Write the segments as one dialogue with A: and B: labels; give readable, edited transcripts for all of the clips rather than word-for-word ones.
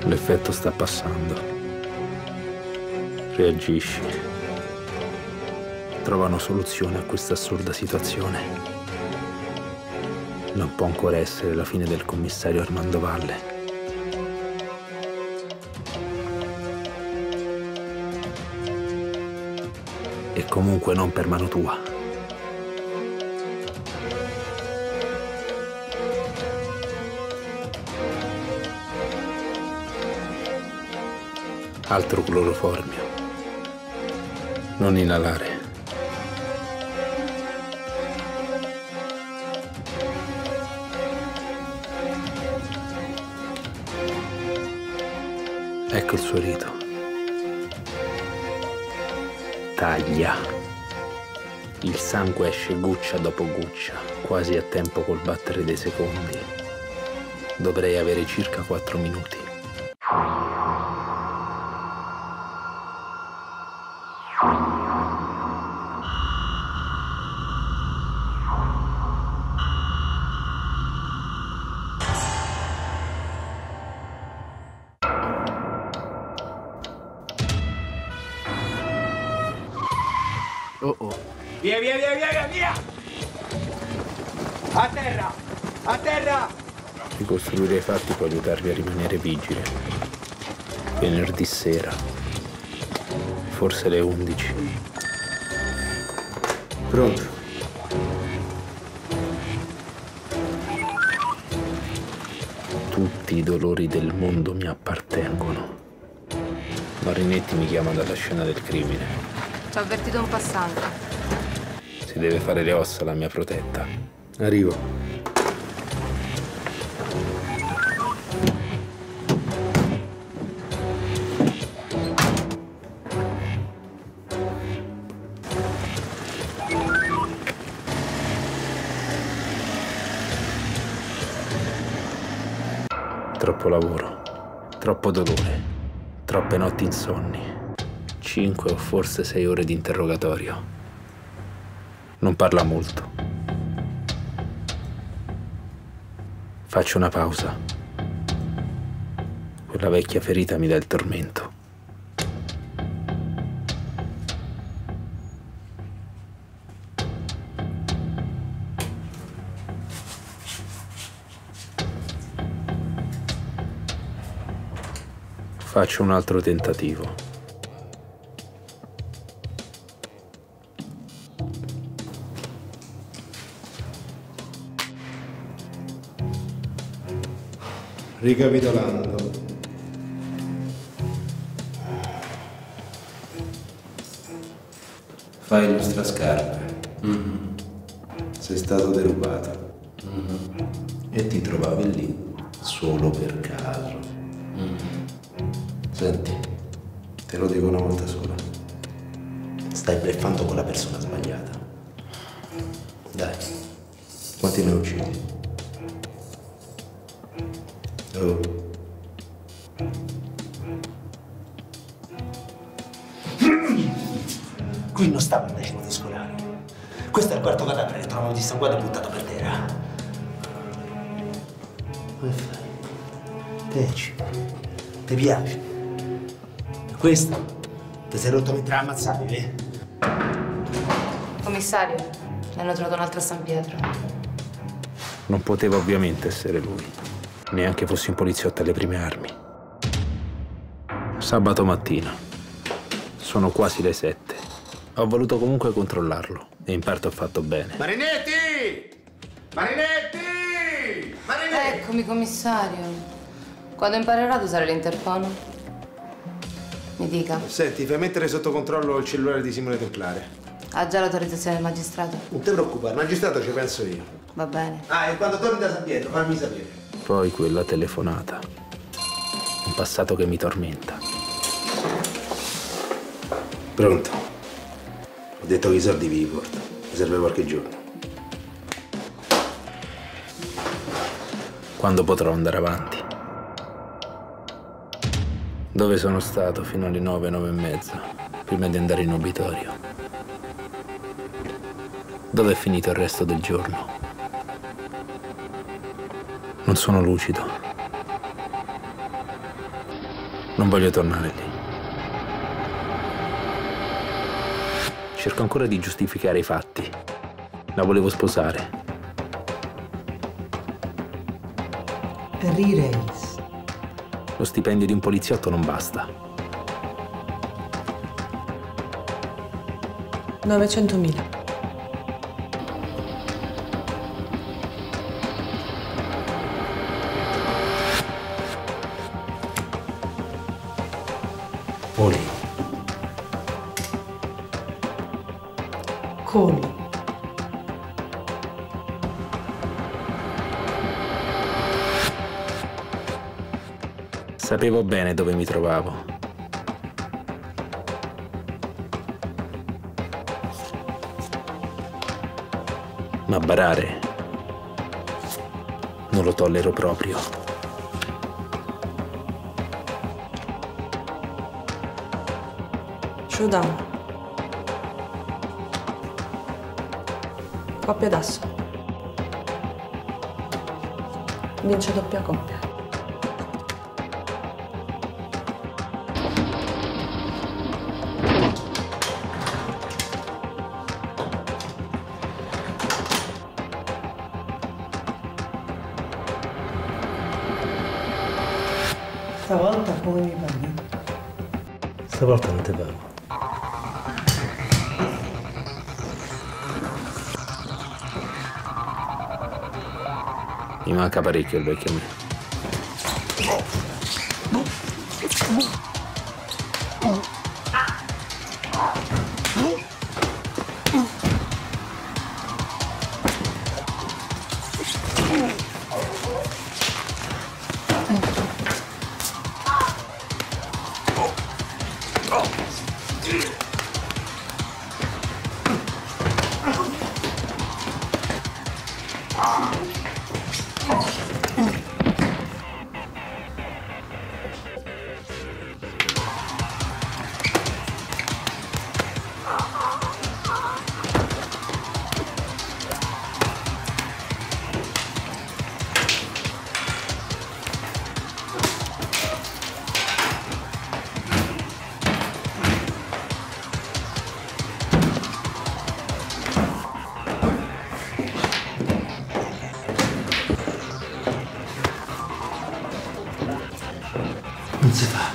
A: L'effetto sta passando. Reagisci. Trova una soluzione a questa assurda situazione. Non può ancora essere la fine del commissario Armando Valle. E comunque non per mano tua. Altro cloroformio. Non inalare. Ecco il suo rito. Taglia. Il sangue esce goccia dopo goccia, quasi a tempo col battere dei secondi. Dovrei avere circa 4 minuti. Oh oh.
B: Via, via, via, via, via! A terra! A terra!
A: Ricostruire i fatti può aiutarvi a rimanere vigili. Venerdì sera. Forse le 11.
C: Pronto?
A: Tutti i dolori del mondo mi appartengono. Marinetti mi chiama dalla scena del crimine.
D: Ci ho avvertito un passante.
A: Si deve fare le ossa alla mia protetta.
C: Arrivo.
A: Troppo lavoro, troppo dolore, troppe notti insonni. 5 o forse 6 ore di interrogatorio. Non parla molto. Faccio una pausa. Quella vecchia ferita mi dà il tormento. Faccio un altro tentativo.
C: Ricapitolando. Fai il lustrascarpe. Sei stato derubato. E ti trovavi lì solo per caso. Senti, te lo dico una volta sola. Stai bleffando con la persona sbagliata. Dai, quanti ne uccidi? Oh. Qui non stava il 10° scolare. Questo è il 4º cadavere che trovano dissanguato e buttato per terra. Come fai? Teci. Ti piace? Questo? Ti sei rotto mentre ammazzavi, eh?
D: Commissario, ne hanno trovato un altro a San Pietro.
A: Non poteva ovviamente essere lui. Neanche fossi un poliziotto alle prime armi. Sabato mattina. Sono quasi le 7. Ho voluto comunque controllarlo e in parte ho fatto bene.
B: Marinetti! Marinetti! Marinetti!
D: Eccomi, commissario. Quando imparerà ad usare l'interfono? Mi dica.
C: Senti, fai mettere sotto controllo il cellulare di Simone Templare.
D: Ha già l'autorizzazione del magistrato?
C: Non ti preoccupare, il magistrato ci penso io.
D: Va bene.
C: Ah, e quando torni da San Pietro, fammi sapere.
A: Poi quella telefonata. Un passato che mi tormenta.
C: Pronto? Ho detto che i soldi vi porto. Mi serve qualche giorno.
A: Quando potrò andare avanti? Dove sono stato fino alle 9, 9 e mezza, prima di andare in obitorio? Dove è finito il resto del giorno? Non sono lucido. Non voglio tornare lì. Cerco ancora di giustificare i fatti. La volevo sposare.
E: Reis.
A: Lo stipendio di un poliziotto non basta.
E: 900.000.
C: Oli.
E: Coli.
A: Sapevo bene dove mi trovavo. Ma barare non lo tollero proprio.
E: Showdown. Coppia d'asso. Vince doppia coppia.
F: Stavolta come mi paghi?
C: Stavolta non te pago.
A: Mi manca parecchio il vecchio me.
C: Non si fa.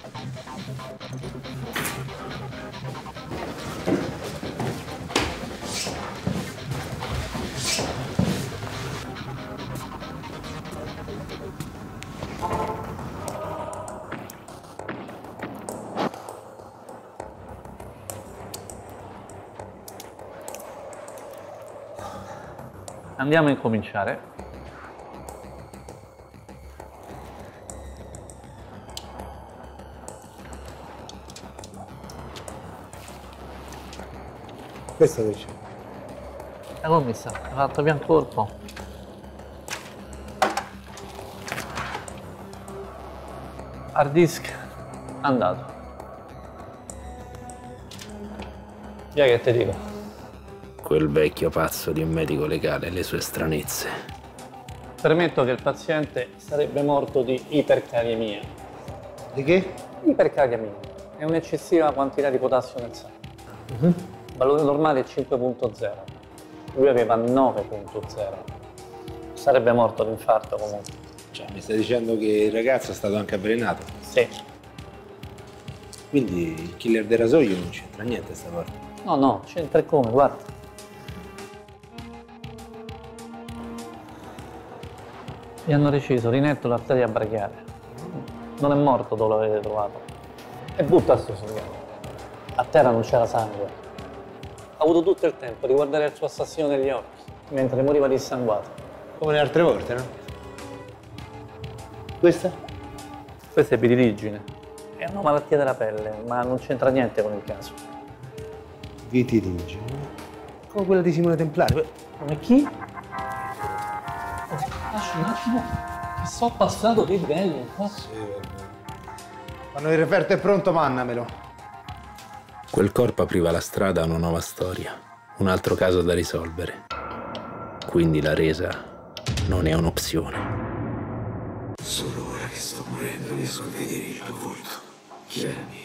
G: Andiamo a incominciare.
C: Questo dice.
G: La commessa ha fatto via il colpo. Hard disk andato. Via che ti dico.
A: Quel vecchio pazzo di un medico legale e le sue stranezze.
G: Premetto che il paziente sarebbe morto di ipercaliemia.
C: Di che?
G: Ipercaliemia è un'eccessiva quantità di potassio nel sangue. Il valore normale è 5.0. Lui aveva 9.0. Sarebbe morto di infarto comunque.
C: Cioè, mi stai dicendo che il ragazzo è stato anche avvelenato?
G: Sì.
C: Quindi il killer del rasoio non c'entra niente stavolta.
G: No, c'entra come, guarda. Gli hanno reciso rinetto l'arteria brachiale. Non è morto dove l'avete trovato. E butta sto sangue. A terra non c'era sangue. Ha avuto tutto il tempo di guardare il suo assassino negli occhi, mentre moriva dissanguato.
C: Come le altre volte, no? Questa?
G: Questa è vitiligine. È una malattia della pelle, ma non c'entra niente con il caso.
C: Vitiligine. Come quella di Simone Templare.
G: Come chi? Lascia un attimo che so passato di bello.
C: Sì, vabbè. Quando il referto è pronto, mandamelo.
A: Quel corpo apriva la strada a una nuova storia, un altro caso da risolvere. Quindi la resa non è un'opzione.
C: Solo ora che
A: sto morendo, riesco a vedere il tuo volto chiaramente.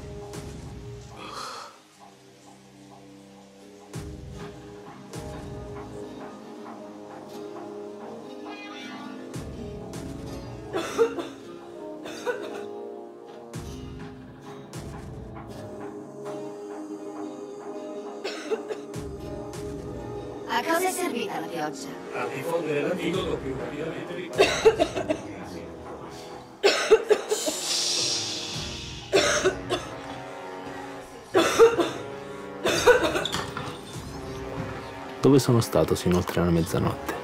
H: A cosa è servita la pioggia?
B: A diffondere l'antidoto più rapidamente di
A: Dove sono stato sino oltre la mezzanotte?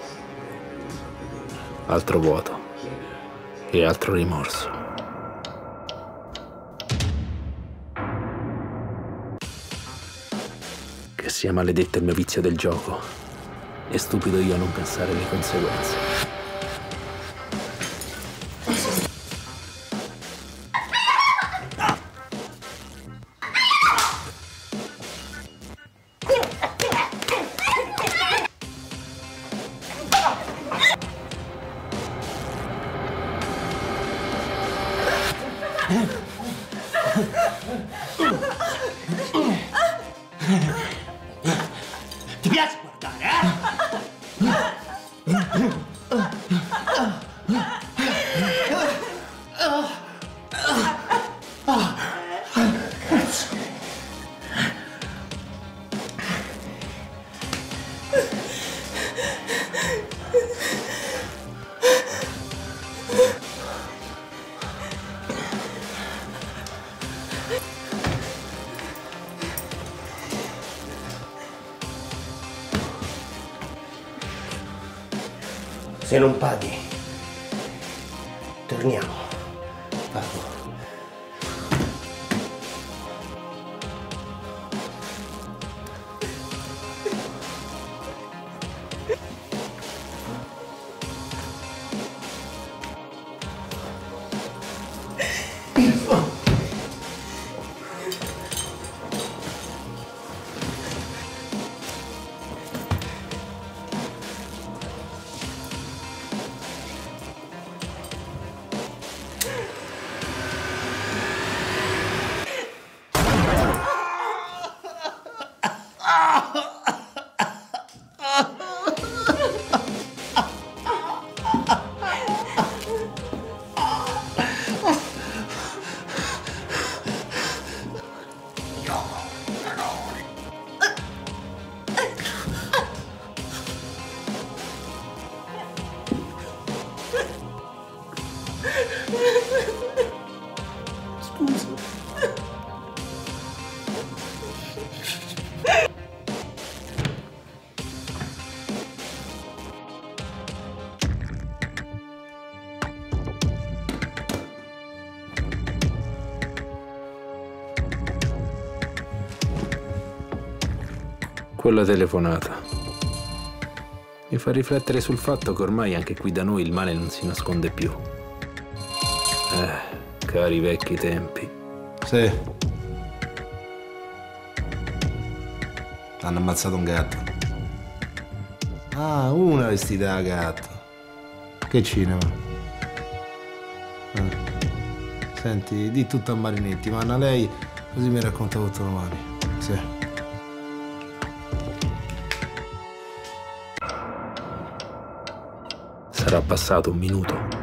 A: Altro vuoto e altro rimorso. Che sia maledetto il mio vizio del gioco e stupido io a non pensare alle conseguenze.
B: Ti piace guardare,
C: Se non paghi, torniamo. Pago.
A: Quella telefonata mi fa riflettere sul fatto che ormai anche qui da noi il male non si nasconde più. Cari vecchi tempi.
C: Sì. Hanno ammazzato un gatto. Ah, una vestita da gatto. Che cinema. Senti, di tutto a Marinetti, ma a lei così mi racconta tutto domani. Sì.
A: Sarà passato un minuto.